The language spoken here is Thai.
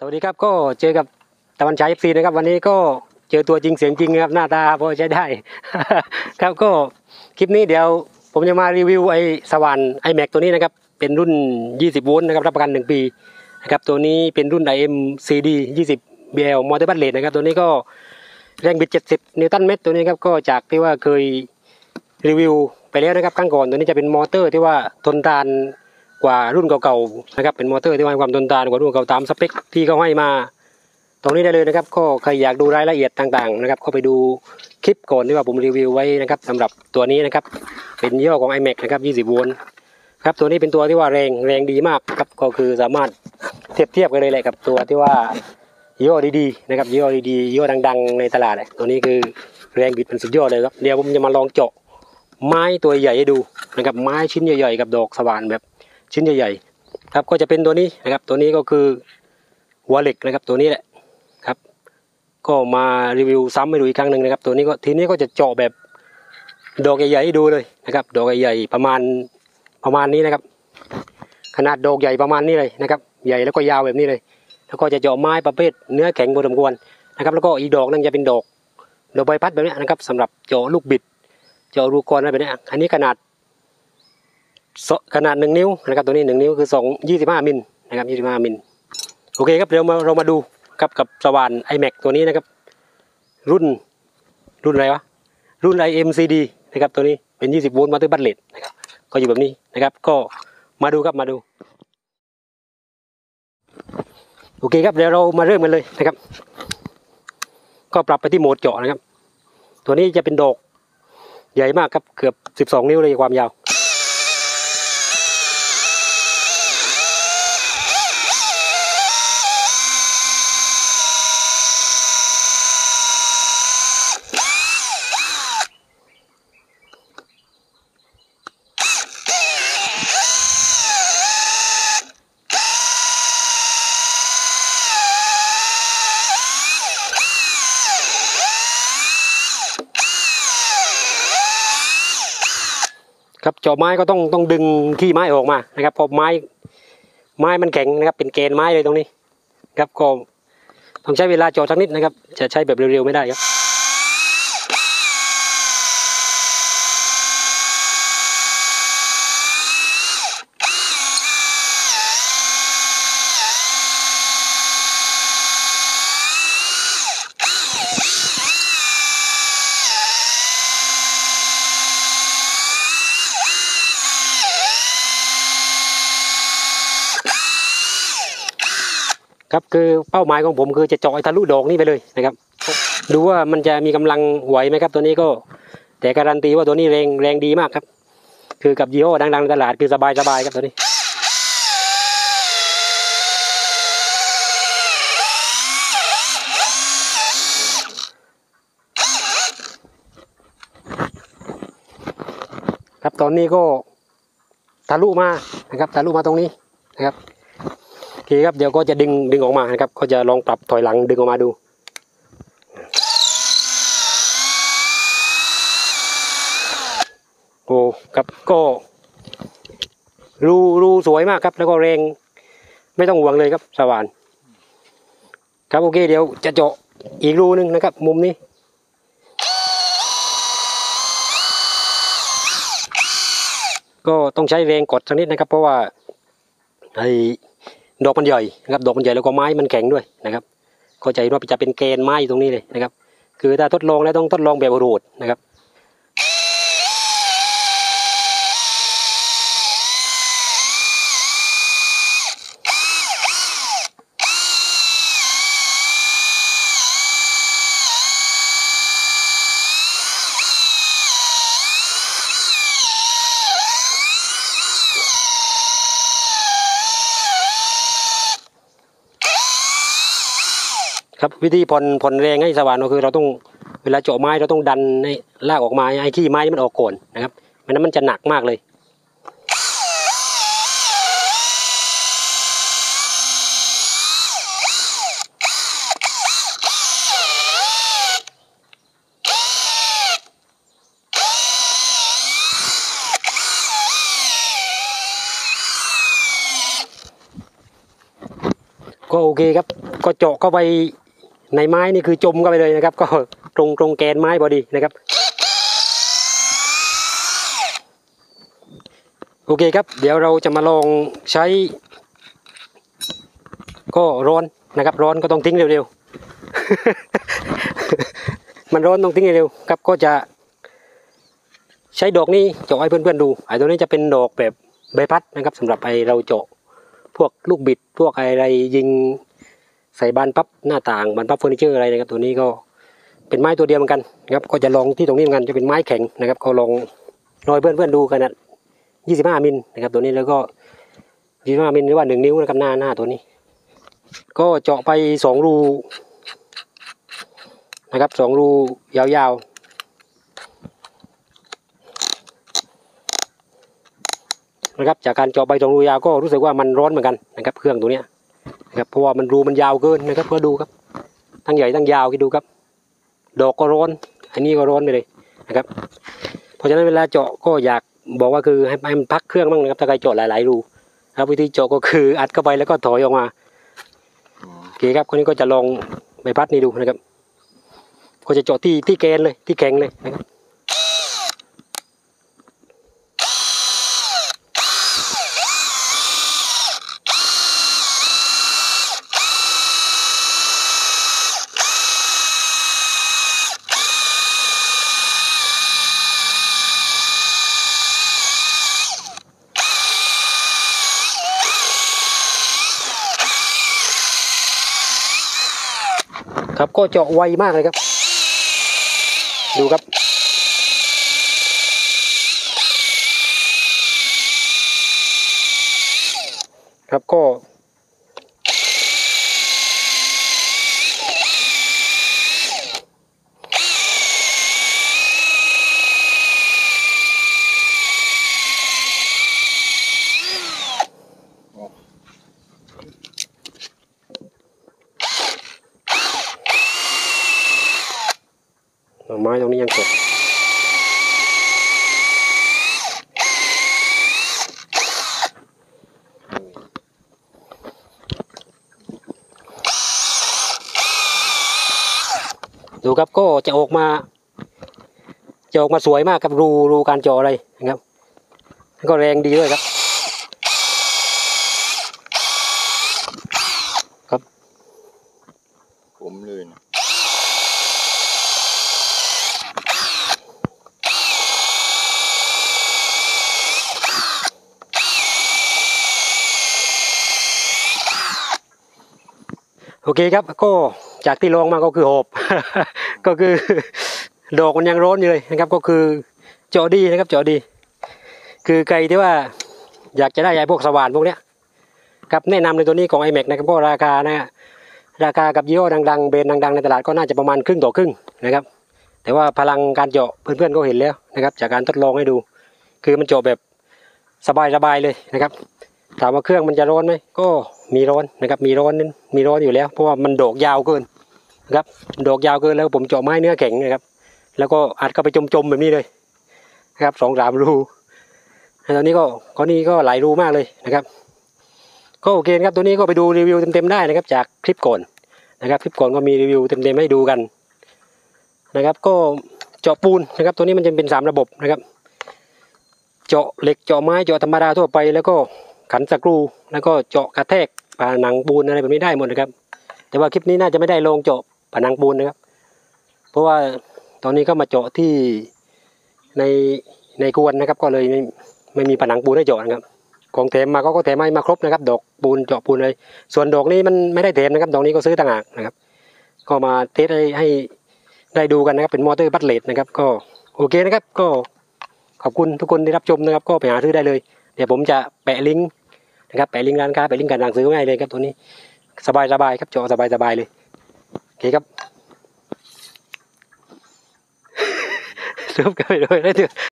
วัสดีครับก็เจอกับตะวันฉาย FC นะครับวันนี้ก็เจอตัวจริงเสียงจริงครับหน้าตาพอใช้ได้ ครับก็คลิปนี้เดี๋ยวผมจะมารีวิวไอ้สว่าน iMac ตัวนี้นะครับเป็นรุ่น20โวลต์นะครับรับประกัน1ปีนะครับตัวนี้เป็นรุ่น IMCD 20BL มอเตอร์บัตเลทนะครับตัวนี้ก็แรงบิด70นิวตันเมตรตัวนี้ครับก็จากที่ว่าเคยรีวิวไปแล้วนะครับครั้งก่อนตัวนี้จะเป็นมอเตอร์ที่ว่าทนทานกว่ารุ่นเก่าๆนะครับเป็นมอเตอร์ที่ให้ความทนทานกว่ารุ่นเก่าตามสเปคที่เขาให้มาตรงนี้ได้เลยนะครับก็ใครอยากดูรายละเอียดต่างๆนะครับก็ไปดูคลิปก่อนที่ว่าผมรีวิวไว้นะครับสำหรับตัวนี้นะครับเป็นยี่ห้อของ iMac นะครับ20โวลต์ครับตัวนี้เป็นตัวที่ว่าแรงดีมากครับก็คือสามารถเทียบกันเลยแหละกับตัวที่ว่ายี่ห้อดีๆนะครับยี่ห้อดีๆยี่ห้อดังๆในตลาดตัวนี้คือแรงบิดเป็นสุดยอดเลยครับเดี๋ยวผมจะมาลองเจาะไม้ตัวใหญ่ให้ดูนะครับไม้ชิ้นใหญ่ๆกับดอกสว่านแบบชิ้นใหญ่ๆครับก็จะเป็นตัวนี้นะครับตัวนี้ก็คือหัวเหล็กนะครับตัวนี้แหละครับก็มารีวิวซ้ำให้ดูอีกครั้งหนึ่งนะครับตัวนี้ก็ทีนี้ก็จะเจาะแบบดอกใหญ่ๆให้ดูเลยนะครับดอกใหญ่ๆประมาณนี้นะครับขนาดดอกใหญ่ประมาณนี้เลยนะครับใหญ่แล้วก็ยาวแบบนี้เลยแล้วก็จะเจาะไม้ประเภทเนื้อแข็งพอสมควรนะครับแล้วก็อีกดอกนึงจะเป็นดอกใบพัดแบบนี้นะครับสำหรับเจาะลูกบิดเจาะรูกรอะไรแบบนี้อันนี้ขนาด1 นิ้วนะครับตัวนี้1 นิ้วคือ25มิลนะครับ25มิลโอเคครับเดี๋ยวเรามาดูกับสว่าน iMac ตัวนี้นะครับรุ่นอะไรวะรุ่น IMCD นะครับตัวนี้เป็น20โวลต์มอเตอร์บัตเลทนะครับก็อยู่แบบนี้นะครับก็มาดูครับมาดูโอเคครับเดี๋ยวเรามาเริ่มกันเลยนะครับก็ปรับไปที่โหมดเจาะนะครับตัวนี้จะเป็นดอกใหญ่มากครับเกือบ12นิ้วเลยความยาวครับเจาะไม้ก็ต้องดึงขี้ไม้ออกมานะครับเพราะไม้มันแข็งนะครับเป็นแกนไม้เลยตรงนี้ครับก็ต้องใช้เวลาเจาะสักนิดนะครับจะใช้แบบเร็วๆไม่ได้ครับครับคือเป้าหมายของผมคือจะเจาะทะลุดอกนี้ไปเลยนะครับดูว่ามันจะมีกำลังไหวไหมครับตัวนี้ก็แต่การันตีว่าตัวนี้แรงดีมากครับคือกับยี่ห้อดังๆในตลาดคือสบายครับตัวนี้ครับตอนนี้ก็ทะลุมานะครับทะลุมาตรงนี้นะครับโอเคครับเดี๋ยวก็จะดึงออกมานะครับก็จะลองปรับถอยหลังดึงออกมาดูโอ้ครับก็รูสวยมากครับแล้วก็แรงไม่ต้องห่วงเลยครับสว่านครับโอเคเดี๋ยวจะเจาะอีกรูนึงนะครับมุมนี้ก็ต้องใช้แรงกดสักนิดนะครับเพราะว่าไอ้ดอกมันใหญ่นะครับดอกมันใหญ่แล้วก็ไม้มันแข็งด้วยนะครับเข้าใจว่าจะเป็นแกนไม้ตรงนี้เลยนะครับคือถ้าทดลองแล้วต้องทดลองแบบโหดนะครับครับวิธีผ่อนแรงให้สว่านก็คือเราต้องเวลาเจาะไม้เราต้องดันให้ลากออกมาให้ขี้ไม้มันออกก่อนนะครับไม่งั้นมันจะหนักมากเลยก็โอเคครับก็เจาะเข้าไปในไม้นี่คือจมเข้าไปเลยนะครับก็ตรงแกนไม้พอดีนะครับโอเคครับเดี๋ยวเราจะมาลองใช้ก็ร้อนนะครับร้อนก็ต้องทิ้งเร็วๆ มันร้อนต้องทิ้งเร็วๆครับก็จะใช้ดอกนี้เจาะให้เพื่อนๆดูไอ้ตัวนี้จะเป็นดอกแบบใบพัดนะครับสำหรับไอ้เราเจาะพวกลูกบิดพวกอะไรยิงใส่บานพับหน้าต่างบานพับเฟอร์นิเจอร์อะไรนะครับตัวนี้ก็เป็นไม้ตัวเดียวเหมือนกันนะครับก็จะลองที่ตรงนี้เหมือนกันจะเป็นไม้แข็งนะครับก็ลองรอยเพื่อนๆดูกันนะ25 มิลนะครับตัวนี้แล้วก็25 มิลหรือว่า1 นิ้วนะครับหน้าตัวนี้ก็เจาะไป2 รูนะครับ2 รูยาวๆนะครับจากการเจาะไป2 รูยาวก็รู้สึกว่ามันร้อนเหมือนกันนะครับเครื่องตัวนี้นะครับเพราะว่ามันรูมันยาวเกินนะครับเพื่อดูครับทั้งใหญ่ทั้งยาวคิดดูครับดอกก็ร้อนอันนี้ก็ร้อนไปเลยนะครับเพราะฉะนั้นเวลาเจาะก็อยากบอกว่าคือให้มันพักเครื่องบ้างนะครับถ้าใครเจาะหลายๆรูครับวิธีเจาะก็คืออัดเข้าไปแล้วก็ถอยออกมาโอเคครับคนนี้ก็จะลองใบพัดนี้ดูนะครับก็จะเจาะที่แกนเลยที่แข็งเลยนะครับครับก็เจาะไวมากเลยครับดูครับครับก็ไม้ตรงนี้ยังสดดูครับก็จะออกมาสวยมากครับรูการเจาะอะไรนะครับก็แรงดีด้วยครับครับผมเลยนะโอเคครับก็จากที่ลองมาก็คือหอบ ก็คือดอกมันยังร้อนอยู่เลยนะครับก็คือเจาะดีนะครับเจาะดีคือใครที่ว่าอยากจะได้ไอ้พวกสว่านพวกเนี้ยครับแนะนำในตัวนี้ของ iMac นะครับก็ราคากับยี่ห้อดังๆเบรนด์ดังๆในตลาดก็น่าจะประมาณครึ่งต่อครึ่งนะครับแต่ว่าพลังการเจาะเพื่อนๆก็เห็นแล้วนะครับจากการทดลองให้ดูคือมันเจาะแบบสบายๆเลยนะครับถามว่าเครื่องมันจะร้อนไหมก็มีร้อนนะครับมีร้อนอยู่แล้วเพราะว่ามันดอกยาวเกินนะครับดอกยาวเกินแล้วผมเจาะไม้เนื้อแข็งนะครับแล้วก็อัดเข้าไปจมๆแบบนี้เลยนะครับ2-3 รูตอนนี้ก็หลายรูมากเลยนะครับก็โอเคครับตัวนี้ก็ไปดูรีวิวเต็มๆได้นะครับจากคลิปก่อนนะครับคลิปก่อนก็มีรีวิวเต็มๆให้ดูกันนะครับก็เจาะปูนนะครับตัวนี้มันจะเป็น3 ระบบนะครับเจาะเหล็กเจาะไม้เจาะธรรมดาทั่วไปแล้วก็ขันสกรูแล้วก็เจาะกระแทกผนังปูนอะไรแบบนี้ได้หมดนะครับแต่ว่าคลิปนี้น่าจะไม่ได้ลงเจาะผนังปูนนะครับเพราะว่าตอนนี้ก็มาเจาะที่ในกวนนะครับก็เลยไม่มีผนังปูนให้เจาะนะครับของแถมมาก็แถมมาครบนะครับดอกปูนเจาะปูนเลยส่วนดอกนี้มันไม่ได้แถมนะครับดอกนี้ก็ซื้อต่างหากนะครับก็มาเทสให้ได้ดูกันนะครับเป็นมอเตอร์บัตเลตนะครับก็โอเคนะครับก็ขอบคุณทุกคนที่รับชมนะครับก็ไปหาซื้อได้เลยเดี๋ยวผมจะแปะลิงก์นะครับแปะลิงก์ร้านค้าแปะลิงก์การสั่งซื้อง่ายเลยครับตัวนี้สบายครับเจาะสบายเลยโอเคครับรูปกันไปด้วยได้เถอะ